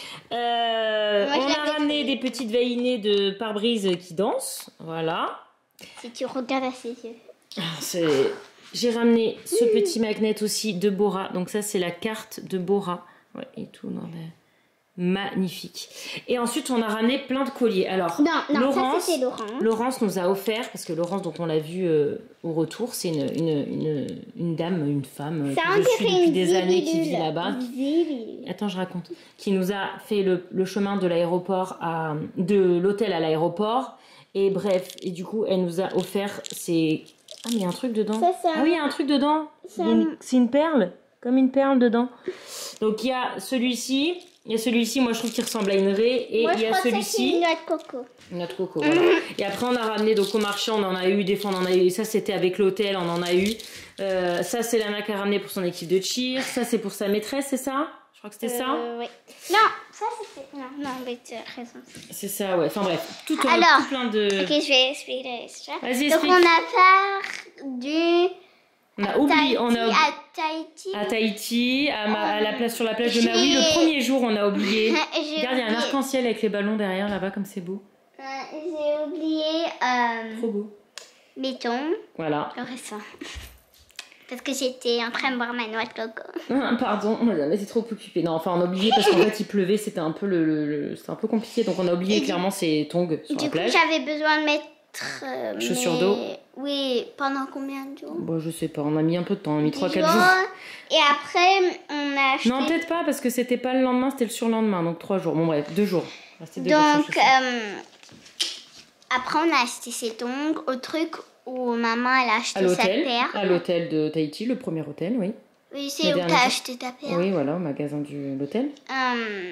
Euh, Moi, je on l'avais a ramené trouvé. des petites vaillinées de pare-brise qui dansent, voilà. Si tu regardes à ses yeux. Ah, c'est... J'ai ramené ce petit magnet aussi de Bora, donc ça c'est la carte de Bora. Ouais, et tout dans la... magnifique. Et ensuite, on a ramené plein de colliers. Alors, Non, non, Laurence, ça c'était Laurence. Laurence nous a offert, parce que Laurence, donc on l'a vu euh, au retour, c'est une, une, une, une dame, une femme euh, Ça que je suis depuis des années qui vit zibidule. là-bas. Zibidule. Attends, je raconte. Qui nous a fait le, le chemin de l'aéroport à de l'hôtel à l'aéroport. Et bref, et du coup, elle nous a offert ces... Ah, mais il y a un truc dedans. Ça, c'est un- Ah oui, il y a un truc dedans. C'est Il y a une- un- C'est une perle, comme une perle dedans. Donc il y a celui-ci, il y a celui-ci, moi je trouve qu'il ressemble à une raie. Et Moi, il je y a crois que ça, c'est une celui-ci, noix de coco. notre coco, voilà. Et après on a ramené, donc au marché on en a eu, des fois on en a eu, ça c'était avec l'hôtel, on en a eu. Euh, ça c'est Lana qui a ramené pour son équipe de cheer, ça c'est pour sa maîtresse, c'est ça? Je crois que c'était ça. Euh, oui. Non, ça c'était... Non, non, mais tu as raison. C'est ça, ouais. Enfin bref, tout, tout, Alors, tout plein de... Ok, je vais expliquer l'histoire. Vas-y, Donc explique. on a perdu On a oublié, on a Tahiti, à Tahiti. à Tahiti, à, ma- à la place sur la plage de J'ai- Maui, le premier jour on a oublié. J'ai Regarde, il y a un oublié- arc-en-ciel avec les ballons derrière là-bas, comme c'est beau. Euh, J'ai oublié euh, Trop beau. béton, Voilà. le récent. Parce que j'étais en train de boire ma noix de coco. Ah, pardon, madame, elle était trop occupée. Non, enfin on a oublié parce qu'en fait il pleuvait, c'était un peu le, le- le- c'était un peu compliqué, donc on a oublié Et du- clairement ces tongs sur Du la coup, plage. j'avais besoin de mettre. Euh, Chaussures mes- d'eau. Oui, pendant combien de jours? Bon, je sais pas, on a mis un peu de temps, on a mis Dix trois quatre jours. Et après, on a acheté. Non, peut-être pas parce que c'était pas le lendemain, c'était le surlendemain, donc trois jours. Bon, bref, deux jours. Restait deux jours sans Donc, chaussures. euh, après, on a acheté ces tongs au truc où maman, elle a À acheté sa l'hôtel, paire. à l'hôtel de Tahiti, le premier hôtel, oui. Oui, Le c'est où dernier t'as jour. acheté ta paire. Oui, voilà, au magasin de l'hôtel. Euh,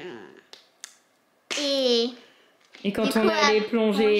et Et quand du on coup, allait à plonger,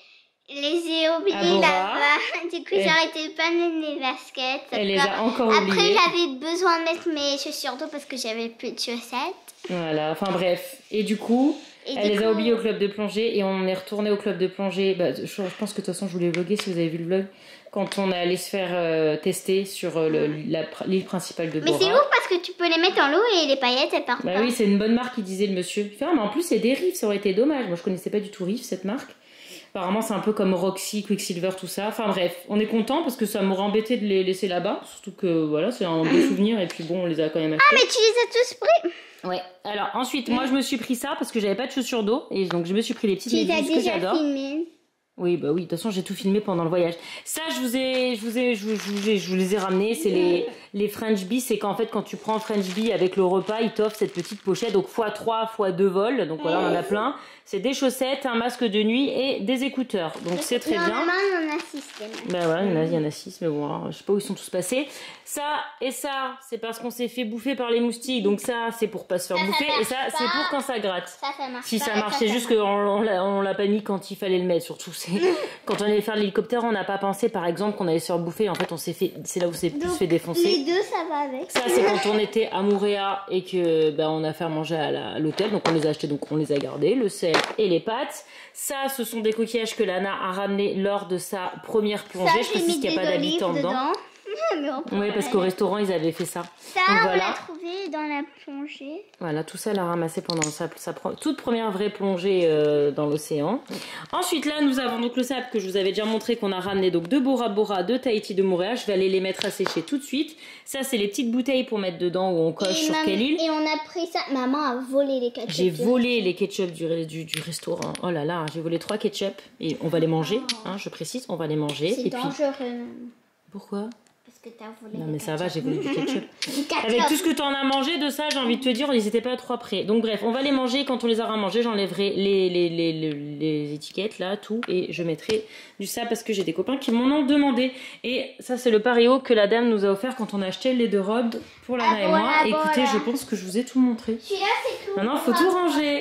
je les ai à oubliés Bora. là-bas. Du coup, Elle- j'arrêtais pas de mettre mes baskets. elle les Après- a encore Après, oubliés. j'avais besoin de mettre mes chaussures d'eau parce que j'avais plus de chaussettes. Voilà, enfin bref. Et du coup, Et elle du les a coup- oubliés au club de plongée et on est retourné au club de plongée. Bah, je, je pense que de toute façon, je voulais vlogger si vous avez vu le vlog. Quand on est allé se faire euh, tester sur euh, le- la pr- l'île principale de Mais Bora. c'est ouf parce que tu peux les mettre dans l'eau et les paillettes, elles partent Bah pas. oui, c'est une bonne marque, il disait le monsieur. Il fait, ah, mais en plus, c'est des Riff, ça aurait été dommage. Moi, je connaissais pas du tout Riff, cette marque. Apparemment, c'est un peu comme Roxy, Quicksilver, tout ça. Enfin bref, on est content parce que ça m'aurait embêté de les laisser là-bas. Surtout que voilà, c'est un beau souvenir et puis bon, on les a quand même achetés. Ah, mais tu les as tous pris. Ouais. Alors ensuite, moi, je me suis pris ça parce que j'avais pas de chaussures d'eau et donc je me suis pris les petites Tu les as méduses que déjà j'adore. filmés. Oui, bah oui, de toute façon, j'ai tout filmé pendant le voyage. Ça, je vous ai, je vous ai, je vous, je vous ai- je vous les ai ramenés. C'est les, les French Bee. C'est qu'en fait, quand tu prends French Bee avec le repas, ils t'offrent cette petite pochette. Donc, fois trois, fois deux vols. Donc, voilà, on en a plein. C'est des chaussettes, un masque de nuit et des écouteurs. Donc, c'est très bien. Normalement, on en a système. Ben voilà, il y en a, il y en a six, mais bon, alors, je sais pas où ils sont tous passés. Ça et ça, c'est parce qu'on s'est fait bouffer par les moustiques. Donc, ça, c'est pour pas se faire Ça, ça bouffer. Et ça, marche c'est pas. pour quand ça gratte. Ça, ça marche Si pas, ça et marchait, ça juste marche. qu'on on l'a on l'a pas mis quand il fallait le mettre, surtout. C'est quand on allait faire l'hélicoptère, on n'a pas pensé, par exemple, qu'on allait se faire bouffer. En fait, on s'est fait, c'est là où c'est plus Donc, fait défoncer. Les deux, ça va avec. Ça, c'est quand on était à Moorea et que ben, on a fait à manger à la- à l'hôtel. Donc, on les a achetés, donc on les a gardés, le sel et les pâtes. Ça, ce sont des coquillages que Lana a ramenés lors de sa première plongée. Ça, je j'ai précise mis qu'il n'y a des pas olives d'habitants dedans. dedans. Mais on peut Oui, pas parce les- qu'au restaurant, ils avaient fait ça. Ça, Donc, on voilà. l'a trouvé dans la plongée. Voilà, tout ça, elle a ramassé pendant sa, sa pre- toute première vraie plongée euh, dans l'océan. Ensuite, là, nous avons donc le sable que je vous avais déjà montré qu'on a ramené donc de Bora Bora, de Tahiti, de Moorea. Je vais aller les mettre à sécher tout de suite. Ça, c'est les petites bouteilles pour mettre dedans où on coche Et sur mam- quelle île. Et on a pris ça. Maman a volé les ketchup. J'ai volé les ketchup du, re- du, du restaurant. Oh là là, j'ai volé trois ketchup. Et on va les manger, hein, je précise, on va les manger. C'est Et puis, dangereux. pourquoi? Parce que t'as volé Non les mais ça va, j'ai volé du ketchup. Du ketchup. Avec tout ce que tu en as mangé de ça, j'ai envie de te dire, ils n'étaient pas trois près. Donc bref, on va les manger. Quand on les aura mangés, j'enlèverai les, les, les, les, les étiquettes, là, tout. Et je mettrai du sable parce que j'ai des copains qui m'en ont demandé. Et ça, c'est le paréo que la dame nous a offert quand on a acheté les deux robes pour Lana Ah, et voilà, moi. Écoutez, voilà. je pense que je vous ai tout montré. Celui-là, c'est tout. Maintenant, il faut tout ranger.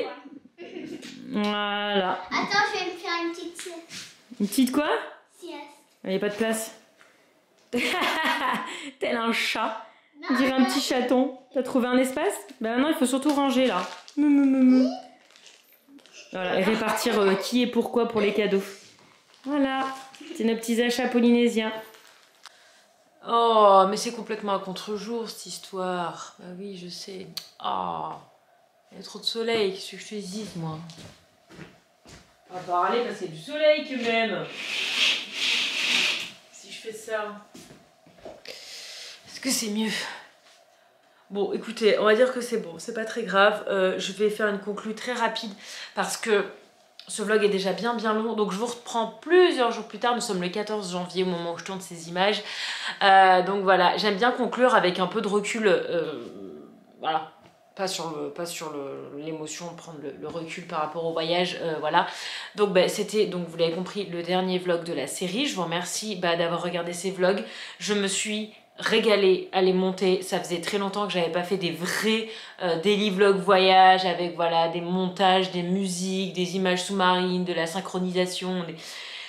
Voilà. Attends, je vais me faire une petite sieste. Une petite quoi? Sieste. Il n'y a pas de place. Tel un chat. On dirait un petit chaton. T'as trouvé un espace? Ben maintenant, il faut surtout ranger là. Mou, mou, mou, mou. Voilà, et répartir euh, qui et pourquoi pour les cadeaux. Voilà, c'est nos petits achats polynésiens. Oh, mais c'est complètement à contre-jour cette histoire. Bah oui, je sais. Oh, il y a trop de soleil. Qu'est-ce que je te dise, moi? On va parler parce qu'il y a du soleil quand même. Si je fais ça. Est-ce que c'est mieux? Bon, écoutez, on va dire que c'est bon, c'est pas très grave. Euh, je vais faire une conclue très rapide parce que ce vlog est déjà bien bien long. Donc je vous reprends plusieurs jours plus tard. Nous sommes le quatorze janvier au moment où je tourne ces images. Euh, donc voilà, j'aime bien conclure avec un peu de recul. Euh, voilà. Pas sur le, pas sur l'émotion, prendre le, le recul par rapport au voyage, euh, voilà. Donc bah, c'était, donc vous l'avez compris, le dernier vlog de la série. Je vous remercie bah, d'avoir regardé ces vlogs. Je me suis régalée à les monter. Ça faisait très longtemps que j'avais pas fait des vrais euh, daily vlog voyage avec voilà des montages, des musiques, des images sous-marines, de la synchronisation. Des...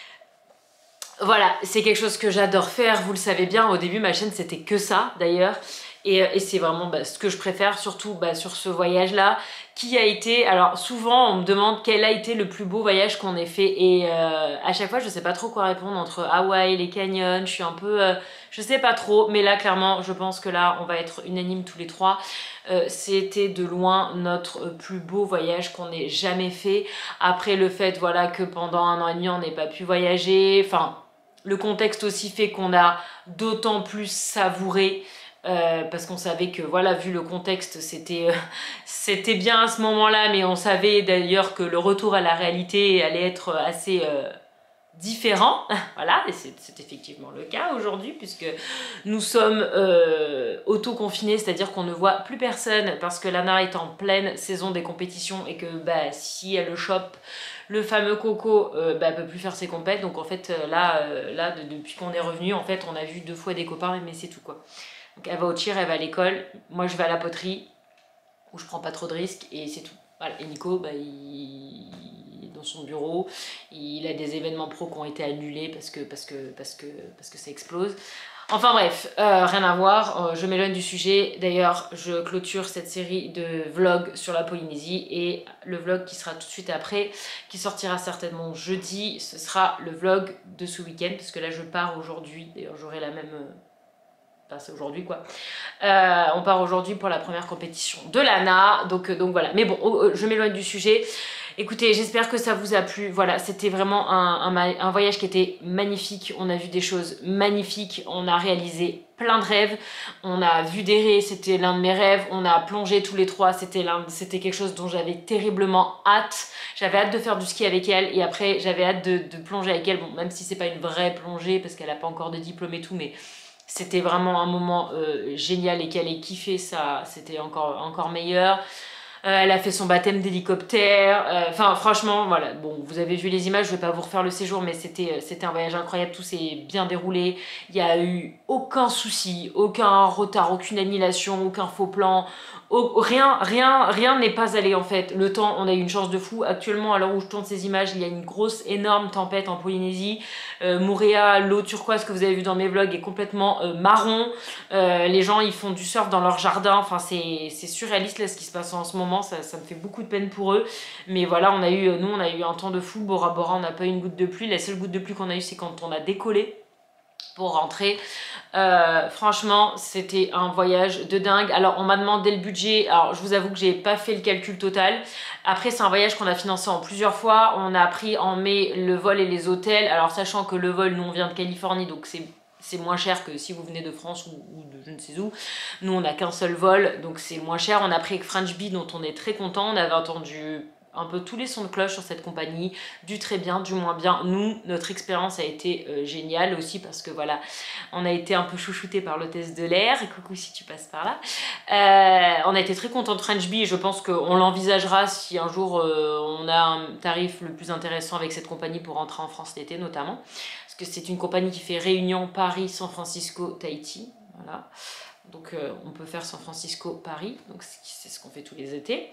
Voilà, c'est quelque chose que j'adore faire. Vous le savez bien. Au début, ma chaîne c'était que ça d'ailleurs. Et, et c'est vraiment bah, ce que je préfère, surtout bah, sur ce voyage-là, qui a été... Alors souvent, on me demande quel a été le plus beau voyage qu'on ait fait. Et euh, à chaque fois, je sais pas trop quoi répondre entre Hawaï, les canyons. Je suis un peu... Euh, je sais pas trop, mais là, clairement, je pense que là, on va être unanimes tous les trois. Euh, C'était de loin notre plus beau voyage qu'on ait jamais fait. Après le fait, voilà, que pendant un an et demi, on n'ait pas pu voyager. Enfin, le contexte aussi fait qu'on a d'autant plus savouré. Euh, parce qu'on savait que voilà, vu le contexte, c'était euh, c'était bien à ce moment-là, mais on savait d'ailleurs que le retour à la réalité allait être assez euh, différent. Voilà, et c'est effectivement le cas aujourd'hui, puisque nous sommes euh, auto-confinés, c'est-à-dire qu'on ne voit plus personne, parce que Lana est en pleine saison des compétitions, et que bah, si elle le chope, le fameux Coco euh, bah, peut plus faire ses compètes. Donc en fait, là, euh, là de, depuis qu'on est revenu, en fait, on a vu deux fois des copains, mais c'est tout quoi. Donc elle va au tir, elle va à l'école, moi je vais à la poterie, où je prends pas trop de risques, et c'est tout. Voilà. Et Nico, bah, il est dans son bureau, il a des événements pro qui ont été annulés parce que, parce que, parce que, parce que ça explose. Enfin bref, euh, rien à voir, euh, je m'éloigne du sujet. D'ailleurs, je clôture cette série de vlogs sur la Polynésie, et le vlog qui sera tout de suite après, qui sortira certainement jeudi, ce sera le vlog de ce week-end, parce que là je pars aujourd'hui, d'ailleurs j'aurai la même... Euh, Enfin, c'est aujourd'hui quoi. Euh, on part aujourd'hui pour la première compétition de Lana. Donc, euh, donc voilà. Mais bon, oh, je m'éloigne du sujet. Écoutez, j'espère que ça vous a plu. Voilà, c'était vraiment un, un, un voyage qui était magnifique. On a vu des choses magnifiques. On a réalisé plein de rêves. On a vu des raies, c'était l'un de mes rêves. On a plongé tous les trois. C'était quelque chose dont j'avais terriblement hâte. J'avais hâte de faire du ski avec elle. Et après, j'avais hâte de, de plonger avec elle. Bon, même si c'est pas une vraie plongée, parce qu'elle n'a pas encore de diplôme et tout, mais... C'était vraiment un moment euh, génial, et qu'elle ait kiffé ça, c'était encore, encore meilleur. Euh, elle a fait son baptême d'hélicoptère. Enfin, euh, franchement, voilà. Bon, vous avez vu les images, je vais pas vous refaire le séjour, mais c'était c'était un voyage incroyable. Tout s'est bien déroulé. Il n'y a eu aucun souci, aucun retard, aucune annulation, aucun faux plan. Au, rien, rien, rien n'est pas allé en fait. Le temps, on a eu une chance de fou. Actuellement, à l'heure où je tourne ces images, il y a une grosse, énorme tempête en Polynésie. Euh, Moorea, l'eau turquoise que vous avez vu dans mes vlogs est complètement euh, marron. Euh, les gens, ils font du surf dans leur jardin. Enfin, c'est surréaliste là ce qui se passe en ce moment. Ça, ça me fait beaucoup de peine pour eux. Mais voilà, on a eu, nous, on a eu un temps de fou. Bora Bora, on n'a pas eu une goutte de pluie. La seule goutte de pluie qu'on a eu, c'est quand on a décollé pour rentrer. Euh, franchement, c'était un voyage de dingue. Alors, on m'a demandé le budget. Alors, je vous avoue que j'ai pas fait le calcul total. Après, c'est un voyage qu'on a financé en plusieurs fois. On a pris en mai le vol et les hôtels. Alors, sachant que le vol, nous, on vient de Californie, donc c'est c'est moins cher que si vous venez de France ou, ou de je ne sais où. Nous, on n'a qu'un seul vol, donc c'est moins cher. On a pris avec French Bee, dont on est très content. On avait entendu un peu tous les sons de cloche sur cette compagnie, du très bien, du moins bien. Nous, notre expérience a été euh, géniale aussi, parce que voilà, on a été un peu chouchouté par l'hôtesse de l'air. Coucou si tu passes par là. Euh, on a été très content de French Bee, et je pense qu'on l'envisagera si un jour euh, on a un tarif le plus intéressant avec cette compagnie pour rentrer en France l'été notamment. Parce que c'est une compagnie qui fait Réunion, Paris, San Francisco, Tahiti. Voilà. Donc euh, on peut faire San Francisco, Paris, donc c'est ce qu'on fait tous les étés.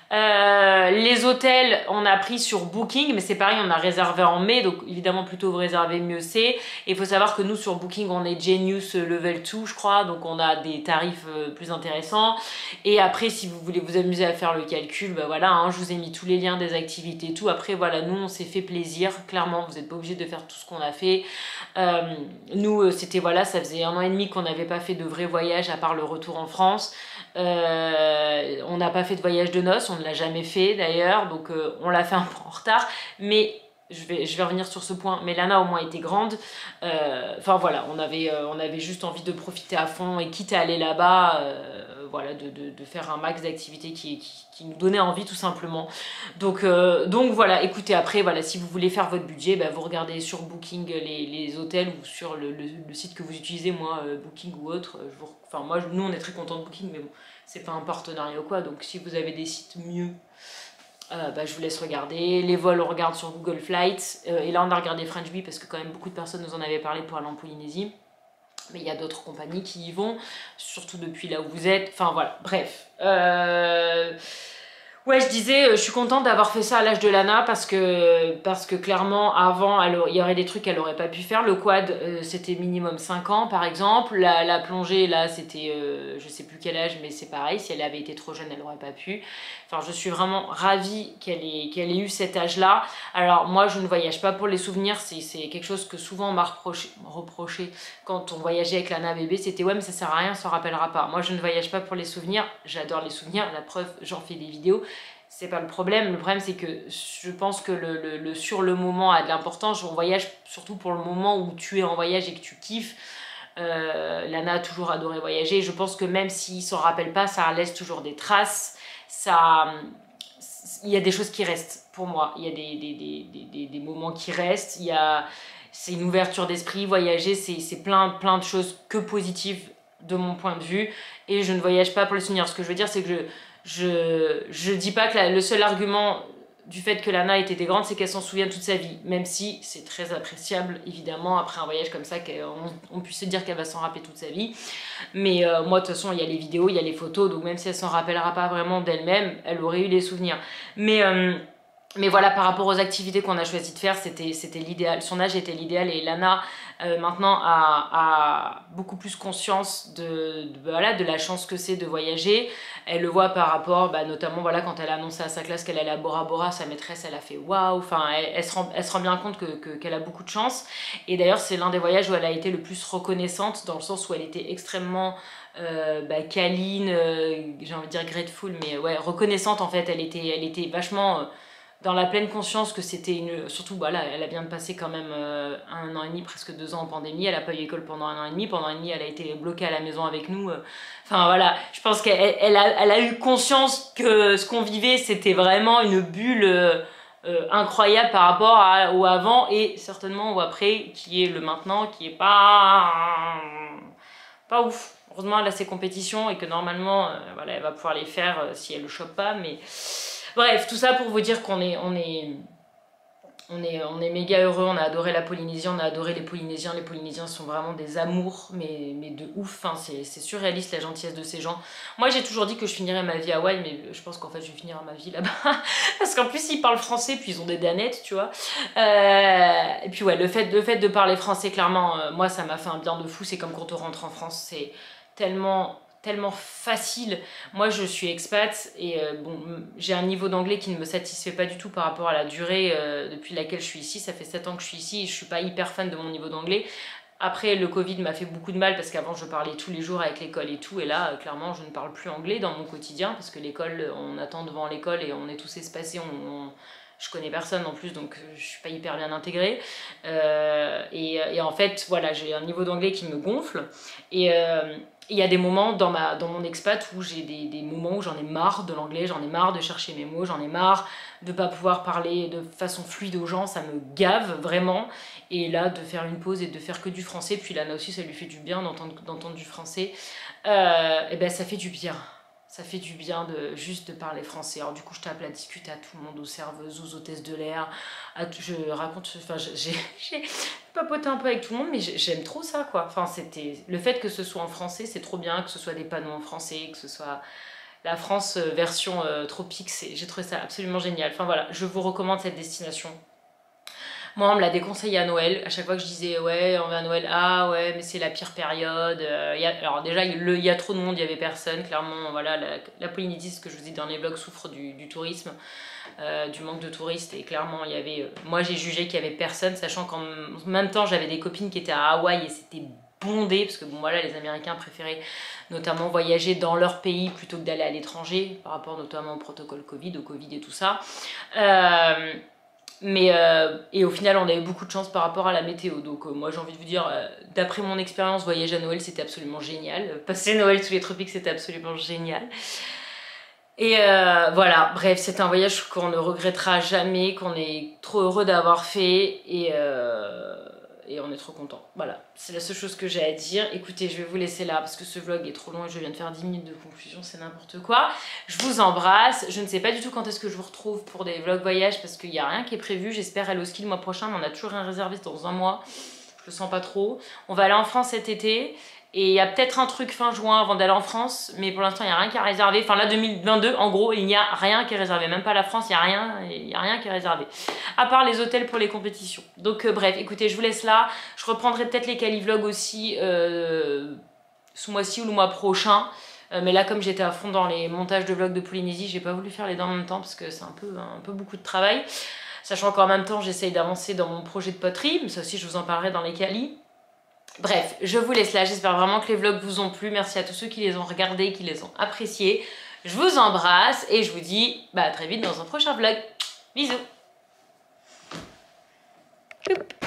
Euh, les hôtels, on a pris sur Booking, mais c'est pareil, on a réservé en mai, donc évidemment plutôt vous réservez mieux c'est. Et il faut savoir que nous sur Booking, on est Genius Level deux, je crois, donc on a des tarifs euh, plus intéressants. Et après, si vous voulez vous amuser à faire le calcul, bah voilà, hein, je vous ai mis tous les liens des activités et tout. Après voilà, nous on s'est fait plaisir, clairement, vous n'êtes pas obligé de faire tout ce qu'on a fait. Euh, nous, c'était voilà, ça faisait un an et demi qu'on n'avait pas fait de vrais voyages à part le retour en France. Euh, on n'a pas fait de voyage de noces, on ne l'a jamais fait d'ailleurs, donc euh, on l'a fait un peu en retard, mais je vais, je vais revenir sur ce point, mais Lana au moins était grande. Euh, enfin voilà, on avait, euh, on avait juste envie de profiter à fond et quitte à aller là-bas, euh, voilà, de, de, de faire un max d'activités qui, qui, qui nous donnait envie tout simplement. Donc, euh, donc voilà, écoutez, après, voilà, si vous voulez faire votre budget, bah, vous regardez sur Booking les, les hôtels ou sur le, le, le site que vous utilisez, moi, euh, Booking ou autre. Je vous, enfin, moi, nous, on est très contents de Booking, mais bon, c'est pas un partenariat ou quoi, donc si vous avez des sites mieux, Euh, bah, je vous laisse regarder. Les vols, on regarde sur Google Flights. Euh, et là, on a regardé French Bee parce que quand même beaucoup de personnes nous en avaient parlé pour aller en Polynésie. Mais il y a d'autres compagnies qui y vont, surtout depuis là où vous êtes. Enfin voilà, bref. Euh... Ouais, je disais, je suis contente d'avoir fait ça à l'âge de Lana parce que, parce que clairement, avant, elle, il y aurait des trucs qu'elle n'aurait pas pu faire. Le quad, euh, c'était minimum cinq ans, par exemple. La, la plongée, là, c'était, euh, je sais plus quel âge, mais c'est pareil. Si elle avait été trop jeune, elle n'aurait pas pu. Enfin, je suis vraiment ravie qu'elle ait, qu'elle ait eu cet âge-là. Alors, moi, je ne voyage pas pour les souvenirs. C'est quelque chose que souvent on m'a reproché, reproché quand on voyageait avec Lana bébé. C'était, ouais, mais ça sert à rien, on s'en rappellera pas. Moi, je ne voyage pas pour les souvenirs. J'adore les souvenirs. La preuve, j'en fais des vidéos. C'est pas le problème. Le problème, c'est que je pense que le, le, le sur le moment a de l'importance. On voyage surtout pour le moment où tu es en voyage et que tu kiffes. Euh, Lana a toujours adoré voyager. Je pense que même s'il s'en rappelle pas, ça laisse toujours des traces. Ça, il y a des choses qui restent pour moi. Il y a des, des, des, des, des moments qui restent. Il y a, c'est une ouverture d'esprit. Voyager, c'est plein, plein de choses que positives de mon point de vue. Et je ne voyage pas pour les souvenirs. Ce que je veux dire, c'est que je Je, je dis pas que la, le seul argument du fait que Lana ait été grande, c'est qu'elle s'en souvient toute sa vie. Même si c'est très appréciable, évidemment, après un voyage comme ça, qu'on on puisse se dire qu'elle va s'en rappeler toute sa vie. Mais euh, moi, de toute façon, il y a les vidéos, il y a les photos, donc même si elle s'en rappellera pas vraiment d'elle-même, elle aurait eu les souvenirs. Mais... Euh, Mais voilà, par rapport aux activités qu'on a choisi de faire, c'était l'idéal. Son âge était l'idéal et Lana, euh, maintenant, a, a beaucoup plus conscience de, de, voilà, de la chance que c'est de voyager. Elle le voit par rapport, bah, notamment, voilà, quand elle a annoncé à sa classe qu'elle allait à Bora Bora, sa maîtresse, elle a fait waouh. Enfin, elle, elle, se rend, elle se rend bien compte qu'elle que, qu'elle a beaucoup de chance. Et d'ailleurs, c'est l'un des voyages où elle a été le plus reconnaissante, dans le sens où elle était extrêmement... Euh, bah, câline, euh, j'ai envie de dire grateful, mais ouais, reconnaissante en fait. Elle était, elle était vachement... Euh, dans la pleine conscience que c'était une... Surtout, voilà, elle a bien passé quand même euh, un an et demi, presque deux ans en pandémie. Elle n'a pas eu école pendant un an et demi. Pendant un an et demi, elle a été bloquée à la maison avec nous. Enfin, voilà, je pense qu'elle elle a, elle a eu conscience que ce qu'on vivait, c'était vraiment une bulle euh, euh, incroyable par rapport à, au avant et certainement au après, qui est le maintenant, qui est pas... pas ouf. Heureusement, elle a ses compétitions et que normalement, euh, voilà, elle va pouvoir les faire euh, si elle le chope pas, mais... Bref, tout ça pour vous dire qu'on est, on est, on est, on est méga heureux, on a adoré la Polynésie, on a adoré les Polynésiens. Les Polynésiens sont vraiment des amours, mais, mais de ouf, hein, c'est surréaliste la gentillesse de ces gens. Moi j'ai toujours dit que je finirais ma vie à Hawaï, mais je pense qu'en fait je vais finir ma vie là-bas. Parce qu'en plus ils parlent français, puis ils ont des danettes, tu vois. Euh, et puis ouais, le fait, le fait de parler français, clairement, euh, moi ça m'a fait un bien de fou. C'est comme quand on rentre en France, c'est tellement... tellement facile. Moi je suis expat et euh, bon, j'ai un niveau d'anglais qui ne me satisfait pas du tout par rapport à la durée euh, depuis laquelle je suis ici. Ça fait sept ans que je suis ici et je suis pas hyper fan de mon niveau d'anglais. Après le Covid m'a fait beaucoup de mal parce qu'avant je parlais tous les jours avec l'école et tout, et là euh, clairement je ne parle plus anglais dans mon quotidien parce que l'école, on attend devant l'école et on est tous espacés, on, on je connais personne en plus, donc je suis pas hyper bien intégrée. Euh, et, et en fait, voilà, j'ai un niveau d'anglais qui me gonfle. Et euh, il y a des moments dans, ma, dans mon expat où j'ai des, des moments où j'en ai marre de l'anglais, j'en ai marre de chercher mes mots, j'en ai marre de pas pouvoir parler de façon fluide aux gens, ça me gave vraiment. Et là, de faire une pause et de faire que du français, puis Lana aussi, ça lui fait du bien d'entendre d'entendre du français, euh, et ben ça fait du bien. Ça fait du bien de juste de parler français. Alors du coup, je tape à discuter à tout le monde, aux serveuses, aux hôtesses de l'air. Je raconte, enfin, j'ai papoté un peu avec tout le monde, mais j'aime trop ça, quoi. Enfin, c'était le fait que ce soit en français, c'est trop bien, que ce soit des panneaux en français, que ce soit la France version euh, tropique. J'ai trouvé ça absolument génial. Enfin voilà, je vous recommande cette destination. Moi, on me l'a déconseillé à Noël. À chaque fois que je disais, ouais, on va à Noël, ah ouais, mais c'est la pire période. Euh, y a, alors déjà, il y a trop de monde, il n'y avait personne. Clairement, voilà, la, la Polynésie, ce que je vous dis dans les vlogs, souffre du, du tourisme, euh, du manque de touristes. Et clairement, il y avait, euh, moi, j'ai jugé qu'il n'y avait personne, sachant qu'en même temps, j'avais des copines qui étaient à Hawaï et c'était bondé, parce que bon, voilà, les Américains préféraient notamment voyager dans leur pays plutôt que d'aller à l'étranger, par rapport notamment au protocole Covid, au Covid et tout ça. Euh, Mais euh, et au final on a eu beaucoup de chance par rapport à la météo, donc euh, moi j'ai envie de vous dire, euh, d'après mon expérience, voyage à Noël c'était absolument génial, passer Noël sous les tropiques c'était absolument génial. Et euh, voilà, bref, c'est un voyage qu'on ne regrettera jamais, qu'on est trop heureux d'avoir fait et, euh, et on est trop content. Voilà, c'est la seule chose que j'ai à dire. Écoutez, je vais vous laisser là parce que ce vlog est trop long et je viens de faire dix minutes de conclusion, c'est n'importe quoi. Je vous embrasse, je ne sais pas du tout quand est-ce que je vous retrouve pour des vlogs voyage parce qu'il n'y a rien qui est prévu. J'espère aller au ski le mois prochain, mais on a toujours rien réservé dans un mois. Je le sens pas trop. On va aller en France cet été. Et il y a peut-être un truc fin juin avant d'aller en France, mais pour l'instant il n'y a rien qui est réservé. Enfin là deux mille vingt-deux, en gros, il n'y a rien qui est réservé. Même pas la France, il n'y a rien, il n'y a rien qui est réservé. À part les hôtels pour les compétitions. Donc euh, bref, écoutez, je vous laisse là. Je reprendrai peut-être les Cali-vlogs aussi euh, ce mois-ci ou le mois prochain. Euh, mais là, comme j'étais à fond dans les montages de vlogs de Polynésie, j'ai pas voulu faire les deux en même temps parce que c'est un peu, un peu beaucoup de travail. Sachant qu'en même temps, j'essaye d'avancer dans mon projet de poterie. Mais ça aussi, je vous en parlerai dans les Cali. Bref, je vous laisse là, j'espère vraiment que les vlogs vous ont plu, merci à tous ceux qui les ont regardés, qui les ont appréciés. Je vous embrasse et je vous dis bah, à très vite dans un prochain vlog. Bisous. Choup.